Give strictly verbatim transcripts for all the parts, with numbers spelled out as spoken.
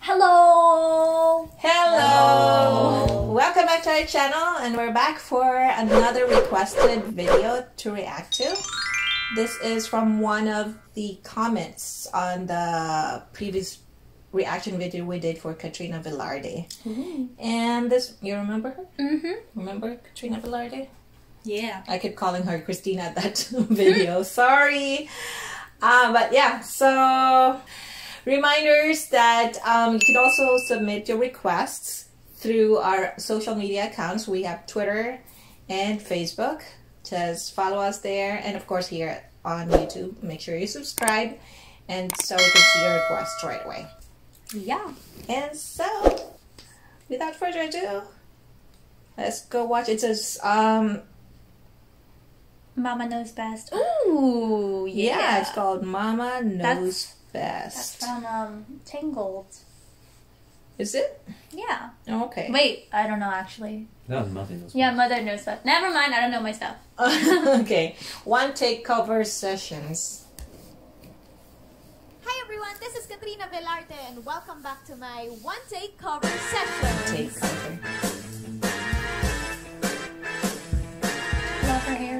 Hello! Hello! Welcome back to our channel, and we're back for another requested video to react to. This is from one of the comments on the previous reaction video we did for Katrina Velarde. Mm-hmm. And this, you remember her? Mm-hmm. Remember Katrina Velarde? Yeah. I kept calling her Christina at that video. Sorry. Uh, but yeah, so reminders that um, you can also submit your requests through our social media accounts. We have Twitter and Facebook. Just follow us there. And of course here on YouTube, make sure you subscribe, and so we can see your requests right away. Yeah. And so, without further ado, let's go watch. It says, um... Mama Knows Best. Ooh, yeah. yeah, it's called Mama Knows That's, Best. That's from um, Tangled. Is it? Yeah. Oh, okay. Wait, I don't know actually. No, Mother Knows Best. Yeah, Mother Knows Best. Never mind, I don't know my stuff. Okay. One take cover sessions. Hi everyone, this is Katrina Velarde and welcome back to my one take cover session. Take cover. Love her hair.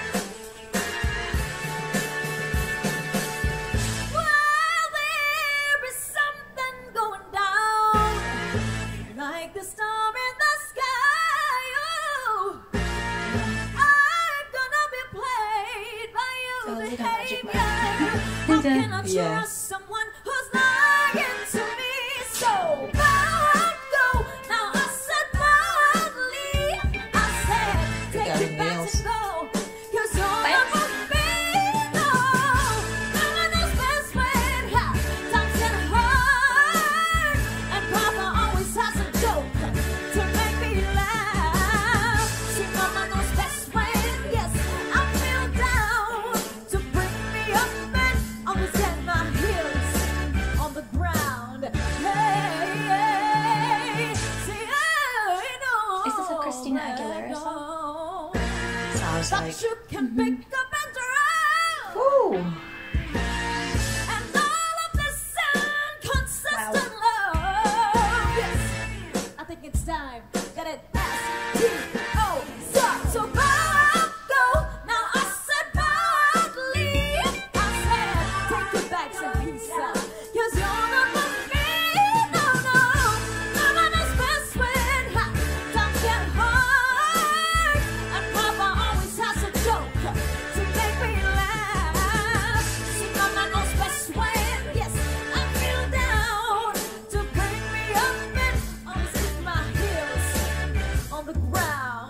Well, there is something going down, like the star in the sky. Oh, I'm gonna be played by So your it's like a magic behavior. How can I Yes. trust someone who's lying to me? So bow go. Now I said proudly, I said take got it her back nails. and go. You're so Thanks. never be no. Mama knows best when ha, times get hard, and Papa always has a joke to make me laugh. See, Mama knows best when yes, I feel down to bring me up and always get my heels on the ground. Hey, hey, see, I know. Is this a Christina Aguilera song? Sounds But like. you can pick up and drown. Ooh. And all of this inconsistent love. Yes, I think it's time that it S T O stop. So bow go. Now I said proudly, I said take your bags and peace out. 'Cause you're not for me, no, no. Mama knows best when ha, times get hard, and Papa always has a joke to make me laugh. See, Mama knows best when, yes, I feel down to bring me up and always keep my heels on the ground.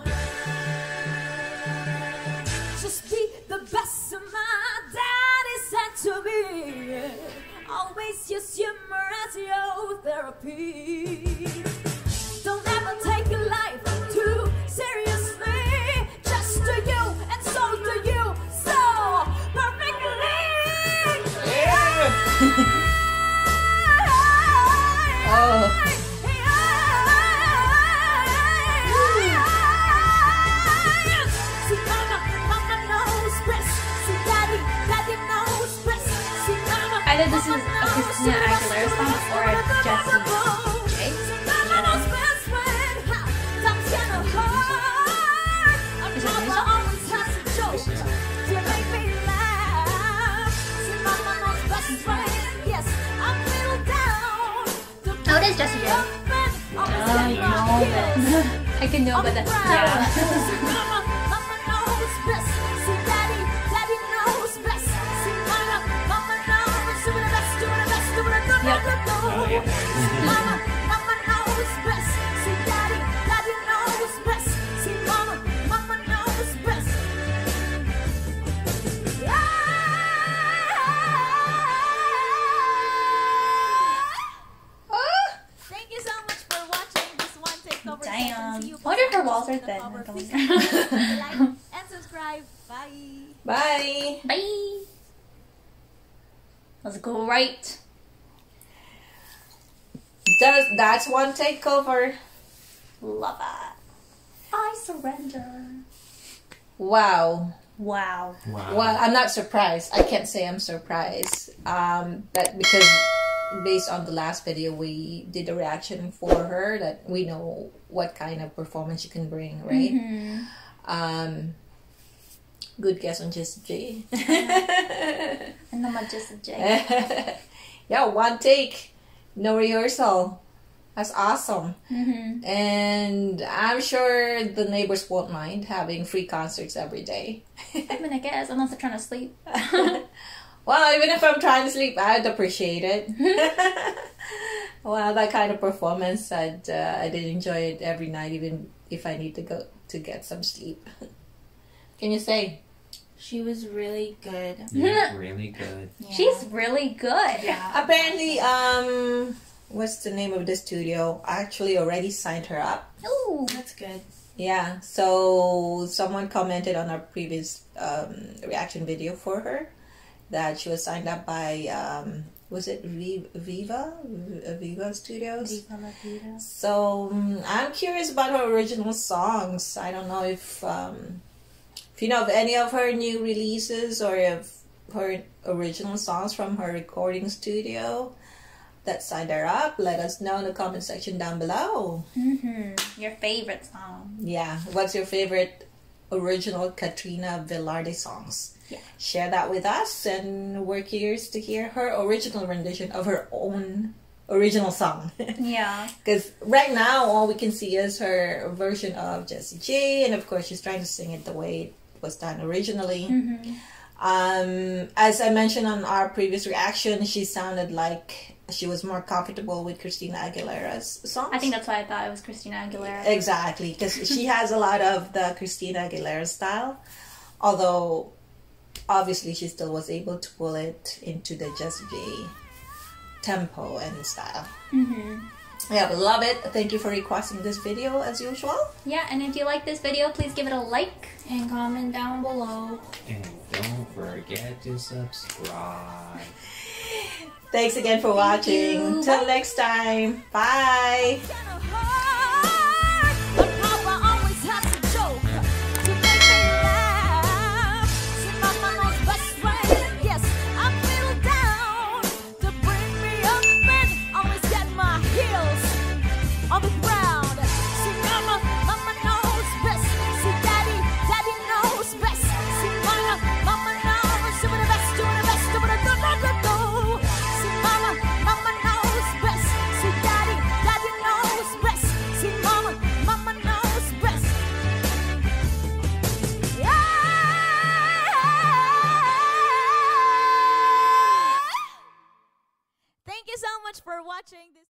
Just be the best of my daddy said to me. Always use humor as your therapy. Don't ever take your life too seriously. Just do you, and so do you, so perfectly. Oh. See, Mama, Mama knows best. See, Daddy, Daddy knows best. See, Mama, Either this is a Christina Aguilera song or a Jessie. Okay? Mama knows best when ha, times get hard. And Is it a new Papa song? always has a joke to make me laugh. See, Mama knows best when, yes, I feel down to Oh, it is Jessie J. up and always Oh, get you my know heels I can know, on but the that's ground. yeah. See, Mama, Mama knows best. See, Daddy, Daddy knows best. See, Mama, Mama knows. Do the best, do the best, do the good, Yep. good, good. Oh, yeah. See, Mama, Mama knows best. See, Daddy, Daddy knows best. See, Mama, Mama knows best. Yeah. Thank you so much for watching this one take cover session. Damn. See you I wonder if her guys walls are in the thin. cover. I don't Please know. like and subscribe. Bye. Bye. Bye. Let's go right. Does, that's one take cover. Love it. I surrender. Wow. Wow. Wow. Well, I'm not surprised. I can't say I'm surprised. Um, that because based on the last video, we did a reaction for her that we know what kind of performance she can bring, right? Mm-hmm. Um, good guess on Jessie J. And naman Jessie J. Yeah, one take, no rehearsal. That's awesome. Mm-hmm. And I'm sure the neighbors won't mind having free concerts every day. I mean, I guess, unless they're trying to sleep. Well, even if I'm trying to sleep, I'd appreciate it. Well, that kind of performance, I'd, uh, I'd enjoy it every night, even if I need to go to get some sleep. Can you say? She was really good. Yeah, really good. Yeah. She's really good. Yeah. Apparently, um, what's the name of the studio? I actually already signed her up. Ooh. That's good. Yeah, so someone commented on our previous um, reaction video for her that she was signed up by, um, was it Viva? Viva, Viva Studios? Viva La Vida. So um, I'm curious about her original songs. I don't know if, um, if you know of any of her new releases or if her original songs from her recording studio that signed her up. Let us know in the comment section down below. Mm-hmm. Your favorite song. Yeah, what's your favorite original Katrina Velarde songs? Yeah. Share that with us, and we're curious to hear her original rendition of her own original song. Yeah. Because right now, all we can see is her version of Jessie J, and of course, she's trying to sing it the way it was done originally. Mm-hmm. Um, as I mentioned on our previous reaction, she sounded like she was more comfortable with Christina Aguilera's songs. I think that's why I thought it was Christina Aguilera. Exactly, because she has a lot of the Christina Aguilera style, although obviously she still was able to pull it into the Jessie J tempo and style. Mm-hmm. Yeah, but love it. Thank you for requesting this video as usual. Yeah, and if you like this video, please give it a like. And comment down below. And don't forget to subscribe. Thanks again for watching. you. Till next time. Bye.